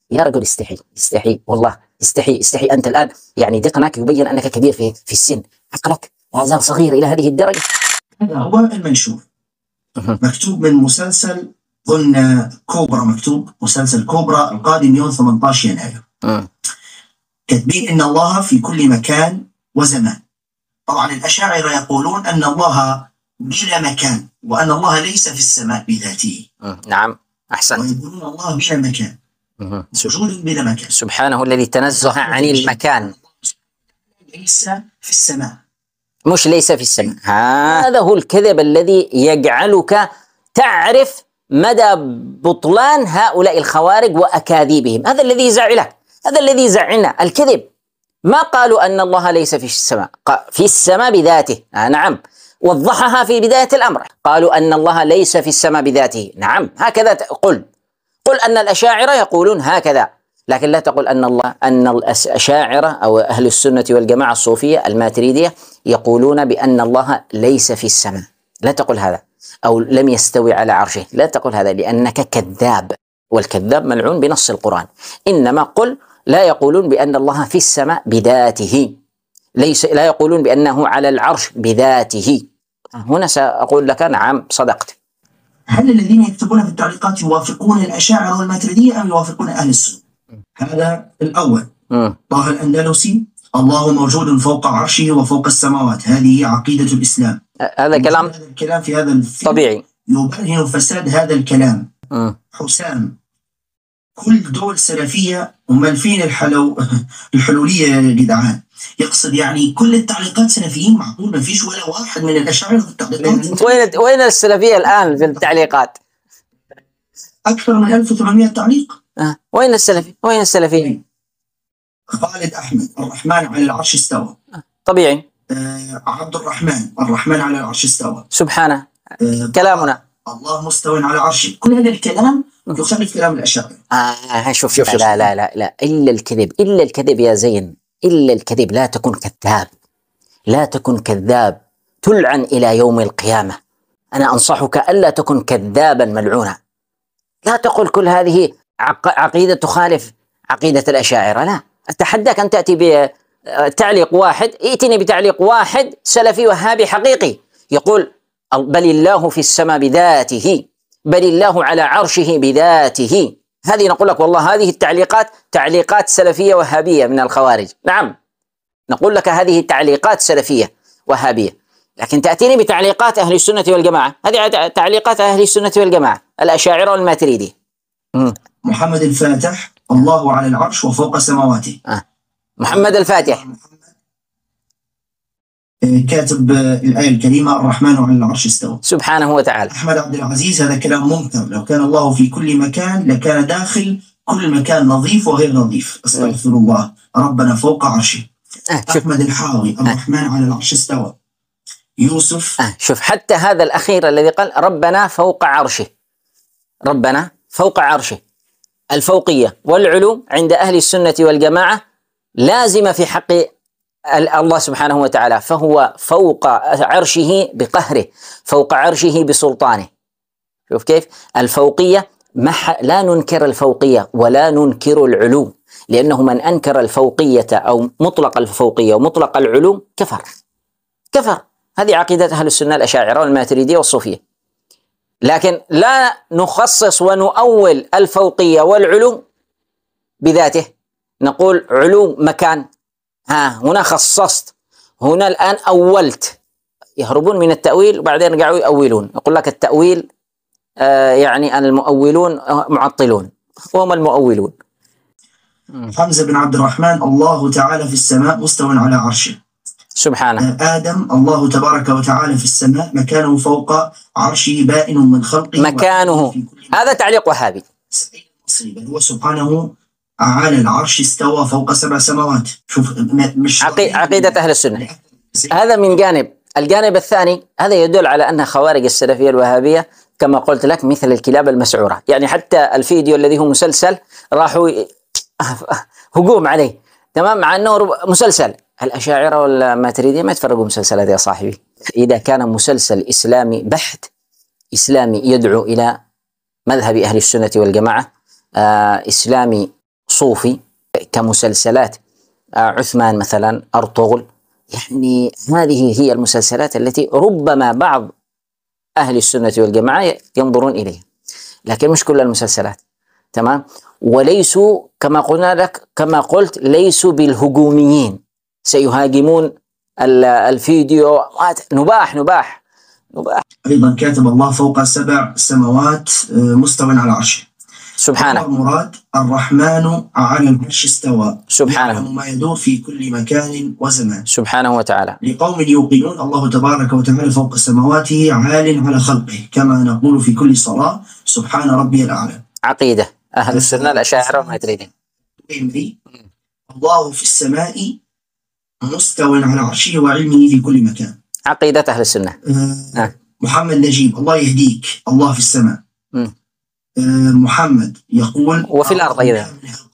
يا رجل استحي، استحي والله، استحي، استحي أنت الآن. يعني دقنك يبين أنك كبير في السن، عقلك لا زال صغير إلى هذه الدرجة. هذا هو المنشور، مكتوب من مسلسل ظن كوبرا، مكتوب مسلسل كوبرا القادم يوم 18 يناير. كاتبين إن الله في كل مكان وزمان. طبعا الأشاعرة يقولون أن الله بلا مكان، وأن الله ليس في السماء بذاته. نعم أحسنت. ويقولون الله بلا مكان، وجود بلا مكان، سبحانه الذي تنزه عن المكان، ليس في السماء، مش ليس في السماء. هذا هو الكذب الذي يجعلك تعرف مدى بطلان هؤلاء الخوارج وأكاذيبهم. هذا الذي يزعلك، هذا الذي يزعلنا، الكذب. ما قالوا أن الله ليس في السماء، في السماء بذاته. نعم، وضحها في بداية الأمر، قالوا أن الله ليس في السماء بذاته. نعم، هكذا قل أن الأشاعرة يقولون هكذا، لكن لا تقل أن الأشاعرة أو أهل السنة والجماعة الصوفية الماتريدية يقولون بأن الله ليس في السماء. لا تقل هذا، أو لم يستوي على عرشه. لا تقل هذا لأنك كذاب، والكذاب ملعون بنص القرآن. إنما قل لا يقولون بأن الله في السماء بذاته، لا يقولون بأنه على العرش بذاته. هنا سأقول لك نعم صدقت. هل الذين يكتبون في التعليقات يوافقون الأشاعرة والماتريدية أم يوافقون أهل السنة؟ هذا الأول. طه الأندلسي: الله موجود فوق عرشه وفوق السماوات، هذه عقيدة الإسلام. هذا كلام في هذا الفيلم طبيعي يبرهن فساد هذا الكلام. حسام: كل دول سلفية ومالفين الحلولية يا جدعان. يقصد يعني كل التعليقات سلفيين، معقول ما فيش ولا واحد من الأشاعرة في التعليقات؟ وين السلفية الآن في التعليقات؟ أكثر من 1800 تعليق. وين السلفية؟ خالد أحمد: الرحمن على العرش استوى. طبيعي. عبد الرحمن على العرش استوى. سبحانه. كلامنا الله مستوى على عرشه. كل هذا الكلام يخالف كلام الأشاعرة. شوف لا لا لا لا، إلا الكذب يا زين، إلا الكذب. لا تكن كذاب، لا تكن كذاب، تلعن إلى يوم القيامة. أنا أنصحك ألا تكن كذابا ملعونا. لا تقل كل هذه عقيدة تخالف عقيدة الأشاعرة. لا، أتحداك أن تأتي بتعليق واحد، ائتني بتعليق واحد سلفي وهابي حقيقي يقول بل الله في السماء بذاته، بل الله على عرشه بذاته. هذه نقول لك والله هذه التعليقات تعليقات سلفية وهابية من الخوارج. نعم، نقول لك هذه تعليقات سلفية وهابية، لكن تأتيني بتعليقات أهل السنة والجماعة. هذه تعليقات أهل السنة والجماعة، الأشاعرة والماتريدي. محمد الفاتح: الله على العرش وفوق سماواته. محمد الفاتح كاتب الآية الكريمة: الرحمن على العرش استوى. سبحانه وتعالى. أحمد عبد العزيز: هذا كلام منكر، لو كان الله في كل مكان لكان داخل كل مكان نظيف وغير نظيف. استغفر الله، ربنا فوق عرشه. أحمد الحاوي: الرحمن على العرش استوى. يوسف: شوف حتى هذا الأخير الذي قال ربنا فوق عرشه، ربنا فوق عرشه. الفوقية والعلو عند أهل السنة والجماعة لازمة في حق الله سبحانه وتعالى، فهو فوق عرشه بقهره، فوق عرشه بسلطانه. شوف كيف الفوقية، لا ننكر الفوقية ولا ننكر العلو، لأنه من أنكر الفوقية أو مطلق الفوقية ومطلق العلو كفر. هذه عقيدة أهل السنة الأشاعرة والماتريدية والصوفية. لكن لا نخصص ونؤول الفوقية والعلو بذاته، نقول علو مكان، هنا خصصت، هنا الآن أولت. يهربون من التأويل وبعدين رجعوا يؤولون. يقول لك التأويل يعني المؤولون معطلون وهم المؤولون. حمزة بن عبد الرحمن: الله تعالى في السماء مستوى على عرشه. سبحانه. آدم: الله تبارك وتعالى في السماء مكانه فوق عرشه بائن من خلقه. مكانه، هذا تعليق وهابي. هو سبحانه على العرش استوى فوق 7 سماوات. شوف مش عقيدة أهل السنة. هذا من جانب. الجانب الثاني هذا يدل على أن خوارج السلفية الوهابية كما قلت لك مثل الكلاب المسعورة. يعني حتى الفيديو الذي هو مسلسل راحوا هجوم عليه، تمام، مع أنه مسلسل. الأشاعرة والماتريدية ما يتفرقوا مسلسلات يا صاحبي. إذا كان مسلسل إسلامي بحت، إسلامي يدعو إلى مذهب أهل السنة والجماعة، إسلامي صوفي كمسلسلات عثمان مثلا، أرطغرل، يعني هذه هي المسلسلات التي ربما بعض أهل السنة والجماعة ينظرون إليها، لكن مش كل المسلسلات. تمام. وليسوا كما قلنا لك، كما قلت ليسوا بالهجوميين سيهاجمون الفيديو. نباح. أيضا كاتب الله فوق 7 سماوات مستوٍ على عرشه سبحانه. المراد الرحمن على العرش استوى سبحانه. يعلم ما يدور في كل مكان وزمان سبحانه وتعالى. لقوم يوقنون الله تبارك وتعالى فوق سماواته عال على خلقه، كما نقول في كل صلاة سبحان ربي الأعلى. عقيدة أهل السنة الأشاعرة وما يدري. الله في السماء مستوٍ على عرشه وعلمه في كل مكان. عقيدة أهل السنة. محمد نجيب الله يهديك، الله في السماء. محمد يقول وفي الأرض أيضا.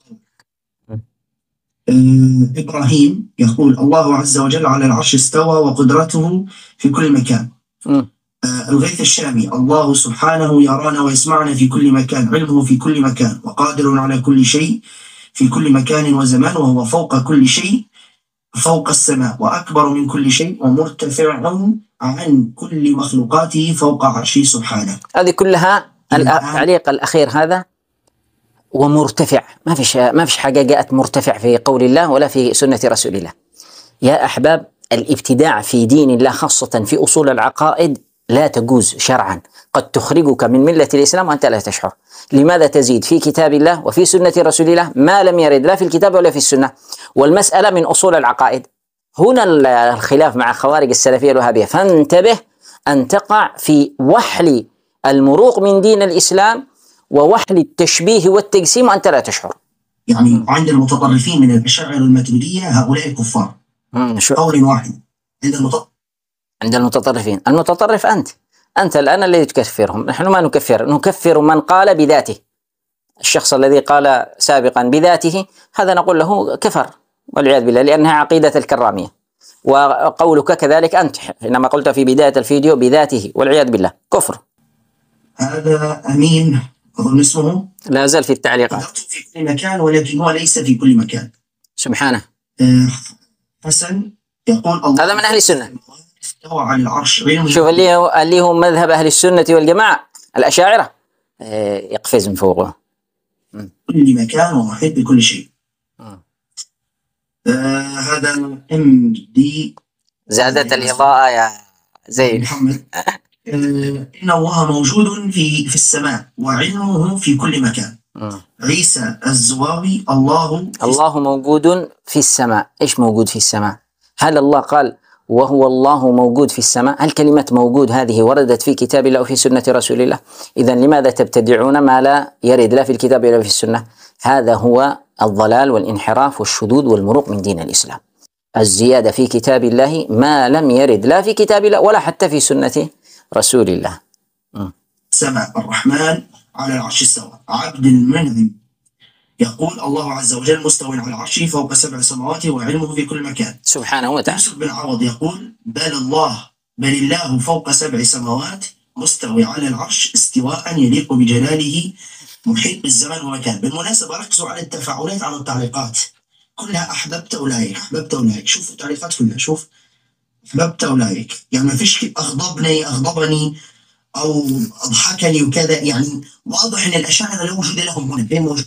إبراهيم يقول الله عز وجل على العرش استوى وقدرته في كل مكان. الغيث الشامي الله سبحانه يرانا ويسمعنا في كل مكان، علمه في كل مكان وقادر على كل شيء في كل مكان وزمان، وهو فوق كل شيء فوق السماء وأكبر من كل شيء ومرتفع عن كل مخلوقاته فوق عرشه سبحانه. هذه كلها التعليق الأخير هذا ومرتفع، ما فيش حاجة جاءت مرتفع في قول الله ولا في سنة رسول الله. يا أحباب، الابتداع في دين الله خاصة في أصول العقائد لا تجوز شرعا، قد تخرجك من ملة الإسلام وأنت لا تشعر. لماذا تزيد في كتاب الله وفي سنة رسول الله ما لم يرد لا في الكتاب ولا في السنة؟ والمسألة من أصول العقائد. هنا الخلاف مع خوارج السلفية الوهابية، فانتبه أن تقع في وحل المروق من دين الإسلام ووحل التشبيه والتجسيم وأنت لا تشعر. يعني عند المتطرفين من الأشاعرة الماتريدية هؤلاء كفار. قول واحد عند المتطرفين. المتطرف أنت الآن الذي تكفرهم، نحن ما نكفر من قال بذاته. الشخص الذي قال سابقا بذاته هذا نقول له كفر والعياذ بالله، لأنها عقيدة الكرامية. وقولك كذلك أنت حينما قلت في بداية الفيديو بذاته والعياذ بالله كفر. هذا أمين أظن اسمه لا زال في التعليقات في كل مكان، ولكن هو ليس في كل مكان سبحانه. حسن يقول الله هذا من أهل السنة، استوى على العرش. شوف اللي هو مذهب أهل السنة والجماعة الأشاعرة يقفز من فوقه كل مكان ومحيط بكل شيء. هذا MD زادت الإضاءة يا زين محمد. إن الله موجود في السماء وعلمه في كل مكان. عيسى الزواوي الله موجود في السماء. إيش موجود في السماء؟ هل الله قال وهو الله موجود في السماء؟ هل كلمة موجود هذه وردت في كتاب الله وفي سنة رسول الله؟ إذن لماذا تبتدعون ما لا يرد لا في الكتاب ولا في السنة؟ هذا هو الضلال والانحراف والشذوذ والمروق من دين الإسلام. الزيادة في كتاب الله ما لم يرد لا في كتاب الله ولا حتى في سنة رسول الله. سمع الرحمن على العرش استوى. عبد المنعم يقول الله عز وجل مستوى على عرشه فوق 7 سماوات وعلمه في كل مكان سبحانه وتعالى. يوسف بن عوض يقول بل الله فوق 7 سماوات مستوى على العرش استواء يليق بجلاله محيط بالزمان والمكان. بالمناسبة ركزوا على التفاعلات على التعليقات كلها. أحببت أولئك شوفوا التعليقات كلها، شوف أحببت أولئك، يعني ما فيش أغضبني أو أضحكني وكذا. يعني واضح أن الأشاعرة لا وجود لهم هنا. فين موجود؟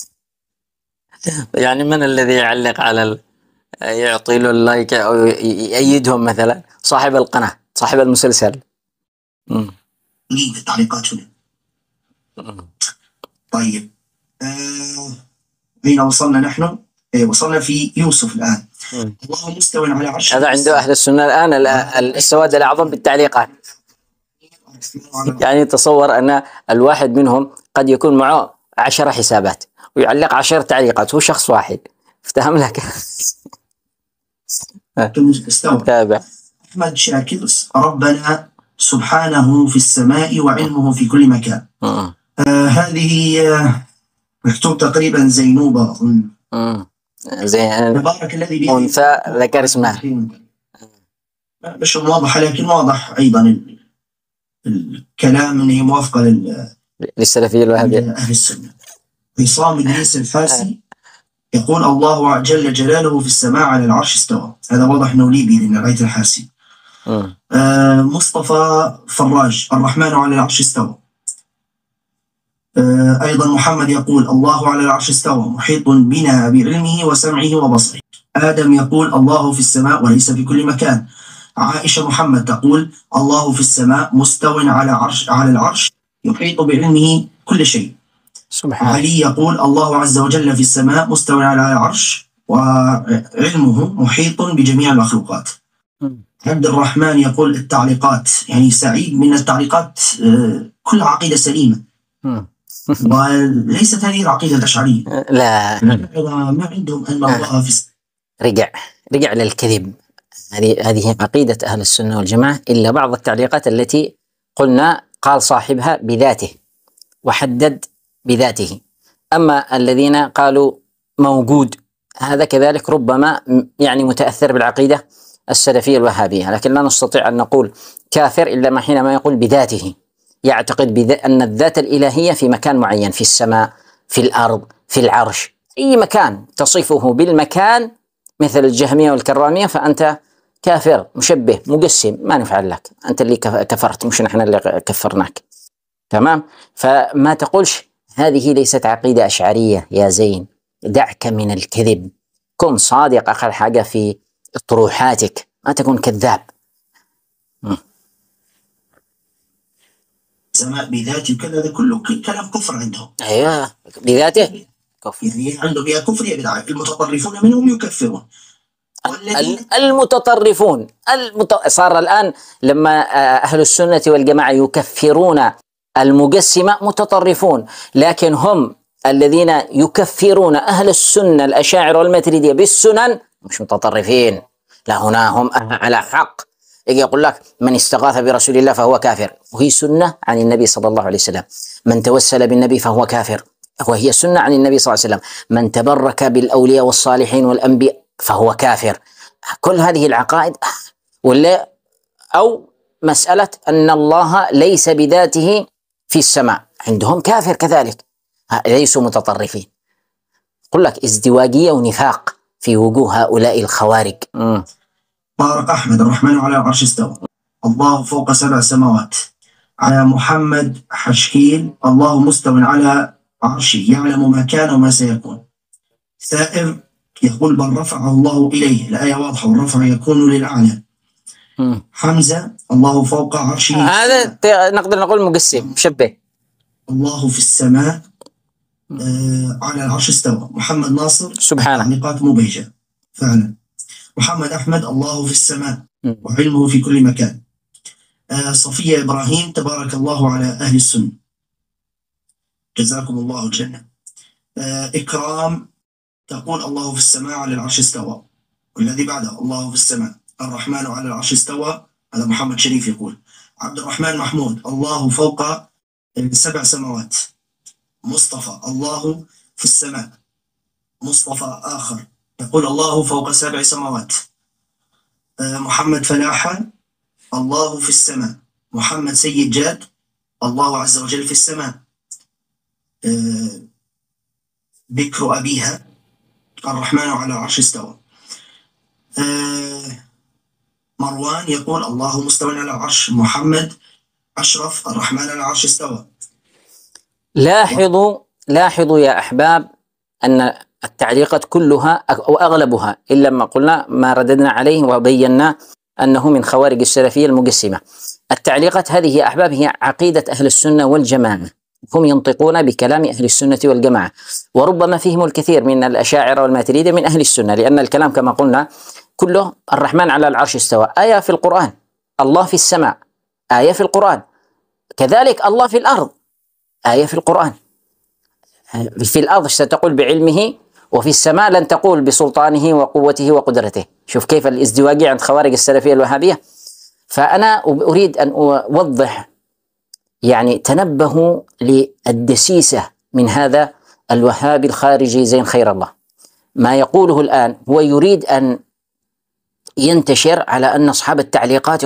يعني من الذي يعلق على يعطي له اللايك أو يأيدهم؟ مثلا صاحب القناة، صاحب المسلسل. التعليقات هنا. طيب أين وصلنا نحن؟ وصلنا في يوسف الآن. الله مستوى على عرشه. هذا عنده أهل السنة الآن السواد الأعظم بالتعليقات. يعني تصور أن الواحد منهم قد يكون معه 10 حسابات ويعلق 10 تعليقات، هو شخص واحد. افتهم لك. تابع. أحمد شاكر ربنا سبحانه في السماء وعلمه في كل مكان. هذه مكتوب تقريبا زينوبة أظن. تبارك الذي بيده أنثى ذكر اسمها مش واضحة، لكن واضح أيضا الكلام أنه موافقة للسلفية الوهابية أهل السنة. عصام إدريس الفارسي يقول الله جل جلاله في السماء على العرش استوى، هذا واضح أنه ليبي لأن رأيت الحارسي. مصطفى فراج الرحمن على العرش استوى. أيضا محمد يقول الله على العرش استوى محيط بنا بعلمه وسمعه وبصره. آدم يقول الله في السماء وليس في كل مكان. عائشة محمد تقول الله في السماء مستو على العرش يحيط بعلمه كل شيء. سبحان. علي يقول الله عز وجل في السماء مستو على العرش وعلمه محيط بجميع المخلوقات. عبد الرحمن يقول التعليقات، يعني سعيد من التعليقات كل عقيدة سليمة. وليست هذه العقيدة الأشعرية، لا ما عندهم أن الله في رجع للكذب. هذه عقيدة أهل السنة والجماعة، إلا بعض التعليقات التي قلنا قال صاحبها بذاته وحدد بذاته. أما الذين قالوا موجود هذا كذلك ربما يعني متأثر بالعقيدة السلفية الوهابية، لكن لا نستطيع أن نقول كافر إلا ما حينما يقول بذاته، يعتقد أن الذات الإلهية في مكان معين، في السماء، في الأرض، في العرش، أي مكان تصفه بالمكان مثل الجهمية والكرامية فأنت كافر مشبه مقسم، ما نفعل لك، أنت اللي كفرت مش نحن اللي كفرناك. تمام؟ فما تقولش هذه ليست عقيدة أشعرية يا زين، دعك من الكذب، كن صادق أقل حاجة في طروحاتك، ما تكون كذاب. سماء بذاته وكذا، هذا كله كلام كفر عندهم. أيوه بذاته كفر، يعني عندهم يا كفر يا بدعة. المتطرفون منهم يكفرون. المتطرفون صار الآن لما أهل السنة والجماعة يكفرون المجسمة متطرفون، لكن هم الذين يكفرون أهل السنة الأشاعرة والماتريدية بالسنن مش متطرفين، لا هنا هم على حق. يجي يقول لك من استغاث برسول الله فهو كافر، وهي سنة عن النبي صلى الله عليه وسلم. من توسل بالنبي فهو كافر، وهي سنة عن النبي صلى الله عليه وسلم. من تبرك بالأولياء والصالحين والأنبياء فهو كافر. كل هذه العقائد ولا أو مسألة أن الله ليس بذاته في السماء عندهم كافر كذلك، ليسوا متطرفين. قل لك ازدواجية ونفاق في وجوه هؤلاء الخوارج. طارق أحمد الرحمن على العرش استوى، الله فوق 7 سماوات. على محمد حشكيل الله مستو على عرشه يعلم ما كان وما سيكون. ثائر يقول بل رفعه الله إليه، الآية واضحة والرفع يكون للأعلى. حمزة الله فوق عرشه، هذا نقدر نقول مقسم مشبه. الله في السماء على العرش استوى. محمد ناصر سبحانه تعليقات مبهجة فعلا. محمد أحمد الله في السماء وعلمه في كل مكان. صفية إبراهيم تبارك الله على أهل السنة، جزاكم الله الجنة. إكرام تقول الله في السماء على العرش استوى. والذي بعده الله في السماء الرحمن على العرش استوى، هذا محمد شريف يقول. عبد الرحمن محمود الله فوق 7 سماوات. مصطفى الله في السماء. مصطفى آخر يقول الله فوق 7 سماوات. محمد فلاحة الله في السماء. محمد سيد جاد الله عز وجل في السماء. بكر أبيها الرحمن على العرش استوى. مروان يقول الله مستوى على العرش. محمد أشرف الرحمن على العرش استوى. لاحظوا يا أحباب أن التعليقات كلها أو أغلبها إلا ما قلنا ما رددنا عليه وبينا أنه من خوارج السلفية المجسمة. التعليقات هذه يا أحباب هي عقيدة أهل السنة والجماعة، هم ينطقون بكلام أهل السنة والجماعة، وربما فيهم الكثير من الأشاعرة والماتريدية من أهل السنة، لأن الكلام كما قلنا كله الرحمن على العرش استوى، آية في القرآن، الله في السماء آية في القرآن، كذلك الله في الأرض آية في القرآن. في الأرض ستقول بعلمه، وفي السماء لن تقول بسلطانه وقوته وقدرته. شوف كيف الازدواجية عند خوارج السلفية الوهابية. فأنا أريد أن أوضح، يعني تنبهوا للدسيسة من هذا الوهابي الخارجي زين خير الله. ما يقوله الآن هو يريد أن ينتشر على أن أصحاب التعليقات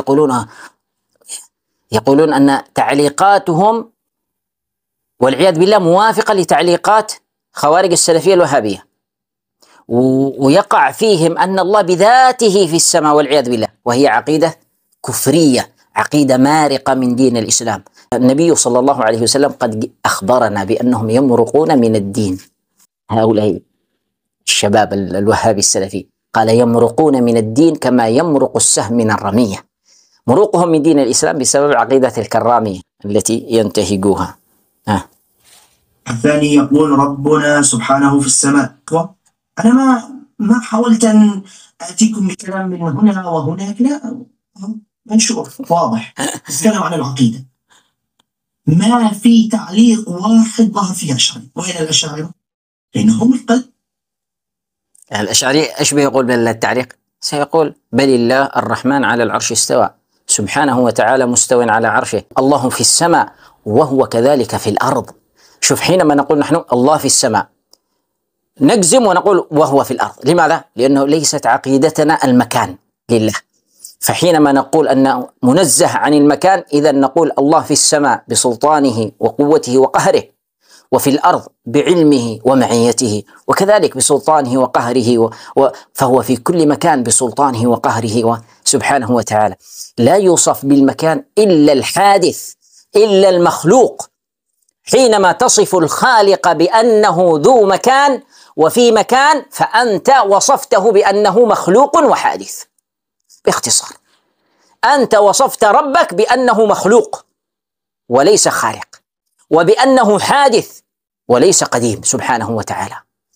يقولون أن تعليقاتهم والعياذ بالله موافقة لتعليقات خوارج السلفية الوهابية. ويقع فيهم أن الله بذاته في السماء والعياذ بالله، وهي عقيدة كفرية، عقيدة مارقة من دين الإسلام. النبي صلى الله عليه وسلم قد أخبرنا بأنهم يمرقون من الدين، هؤلاء الشباب الوهابي السلفي، قال يمرقون من الدين كما يمرق السهم من الرمية. مروقهم من دين الإسلام بسبب عقيدة الكرامية التي ينتهجوها. الثاني يقول ربنا سبحانه في السماء. أنا ما حاولت أن آتيكم بكلام من هنا وهناك، لا، منشور واضح، نتكلم عن العقيدة. ما في تعليق واحد ظهر فيها أشعري. وين الأشاعرة؟ لأنهم القلب. الأشعري إيش بيقول بالتعليق؟ سيقول بل الله الرحمن على العرش استوى، سبحانه وتعالى مستو على عرشه، الله في السماء وهو كذلك في الأرض. شوف، حينما نقول نحن الله في السماء نجزم ونقول وهو في الأرض. لماذا؟ لأنه ليست عقيدتنا المكان لله. فحينما نقول أنه منزه عن المكان، إذا نقول الله في السماء بسلطانه وقوته وقهره، وفي الأرض بعلمه ومعيته، وكذلك بسلطانه وقهره فهو في كل مكان بسلطانه وقهره سبحانه وتعالى. لا يوصف بالمكان إلا الحادث، إلا المخلوق. حينما تصف الخالق بأنه ذو مكان وفي مكان، فأنت وصفته بأنه مخلوق وحادث. باختصار، أنت وصفت ربك بأنه مخلوق وليس خالق، وبأنه حادث وليس قديم سبحانه وتعالى.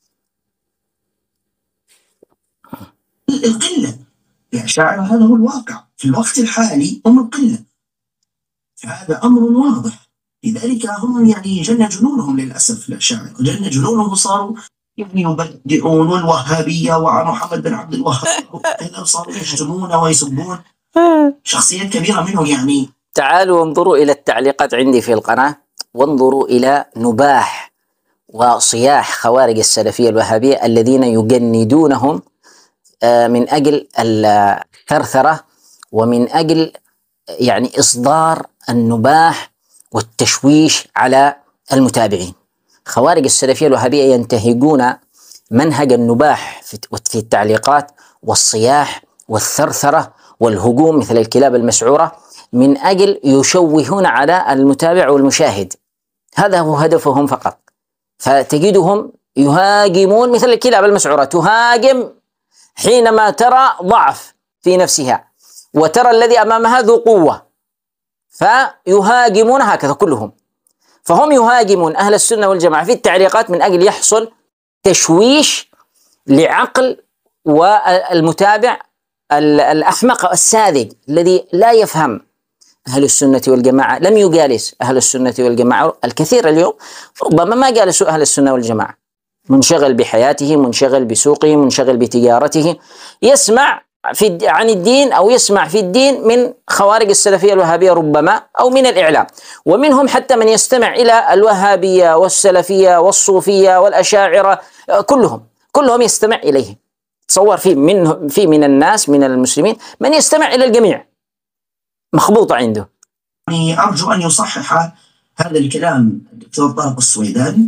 القلة يا شاعر، هذا هو الواقع في الوقت الحالي، هم القلة. هذا أمر واضح. لذلك هم يعني جن جنونهم للأسف، الأشاعرة جن جنونهم، وصاروا يعني يبدئون الوهابية وعن محمد بن عبد الوهاب وكذا، صاروا يشتمون ويسبون شخصيات كبيرة منهم. يعني تعالوا انظروا إلى التعليقات عندي في القناة، وانظروا إلى نباح وصياح خوارج السلفية الوهابية الذين يجندونهم من أجل الثرثرة ومن أجل يعني إصدار النباح والتشويش على المتابعين. خوارج السلفية الوهابية ينتهجون منهج النباح في التعليقات والصياح والثرثرة والهجوم مثل الكلاب المسعورة، من أجل يشوهون على المتابع والمشاهد. هذا هو هدفهم فقط. فتجدهم يهاجمون مثل الكلاب المسعورة، تهاجم حينما ترى ضعف في نفسها وترى الذي أمامها ذو قوة، فيهاجمون هكذا كلهم. فهم يهاجمون أهل السنة والجماعة في التعليقات من أجل يحصل تشويش لعقل والمتابع الأحمق الساذج الذي لا يفهم أهل السنة والجماعة، لم يجالس أهل السنة والجماعة. الكثير اليوم ربما ما جالسوا أهل السنة والجماعة، منشغل بحياته، منشغل بسوقه، منشغل بتجارته، يسمع عن الدين أو يسمع في الدين من خوارج السلفية الوهابية ربما، أو من الإعلام. ومنهم حتى من يستمع إلى الوهابية والسلفية والصوفية والأشاعرة، كلهم يستمع إليهم. تصور في من الناس من المسلمين من يستمع إلى الجميع، مخبوطة عنده. يعني أرجو أن يصحح هذا الكلام الدكتور طارق السويداني،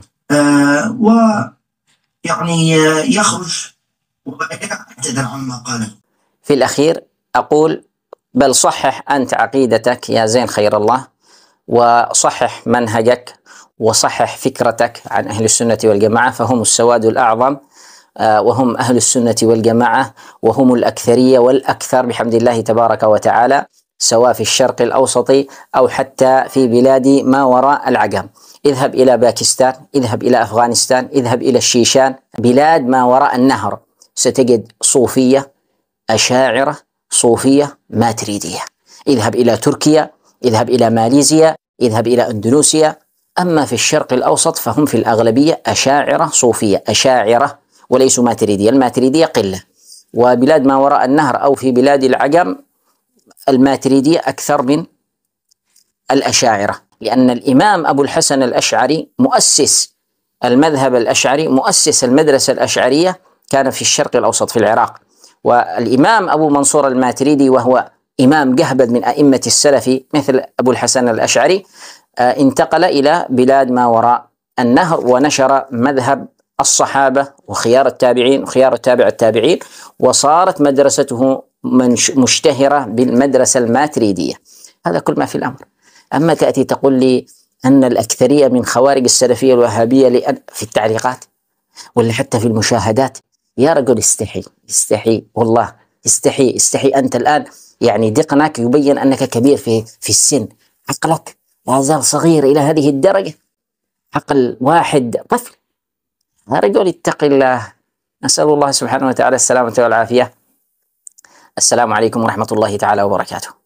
ويعني يخرج ويعتذر عما قاله. في الأخير أقول بل صحح أنت عقيدتك يا زين خير الله، وصحح منهجك، وصحح فكرتك عن أهل السنة والجماعة، فهم السواد الأعظم، وهم أهل السنة والجماعة، وهم الأكثرية والأكثر بحمد الله تبارك وتعالى، سواء في الشرق الأوسط أو حتى في بلاد ما وراء العجم. اذهب إلى باكستان، اذهب إلى أفغانستان، اذهب إلى الشيشان، بلاد ما وراء النهر، ستجد صوفية، أشاعرة، صوفية، ماتريدية. اذهب إلى تركيا، اذهب إلى ماليزيا، اذهب إلى أندونيسيا. أما في الشرق الأوسط فهم في الأغلبية أشاعرة، صوفية، أشاعرة، وليسوا ماتريدية. الماتريدية قلة. وبلاد ما وراء النهر أو في بلاد العجم الماتريدية أكثر من الأشاعرة، لأن الإمام أبو الحسن الأشعري مؤسس المذهب الأشعري، مؤسس المدرسة الأشعرية، كان في الشرق الأوسط في العراق. والإمام أبو منصور الماتريدي وهو إمام جهبذ من أئمة السلف مثل أبو الحسن الأشعري، انتقل إلى بلاد ما وراء النهر ونشر مذهب الصحابة وخيار التابعين وخيار التابع التابعين، وصارت مدرسته مشتهرة بالمدرسة الماتريدية. هذا كل ما في الأمر. أما تأتي تقول لي أن الأكثرية من خوارج السلفية الوهابية في التعليقات ولا حتى في المشاهدات، يا رجل استحي، استحي والله، استحي، استحي. أنت الآن يعني دقنك يبين أنك كبير في السن، عقلك لا زال صغير إلى هذه الدرجة، عقل واحد طفل. يا رجل اتق الله. نسأل الله سبحانه وتعالى السلامة والعافية. السلام عليكم ورحمة الله تعالى وبركاته.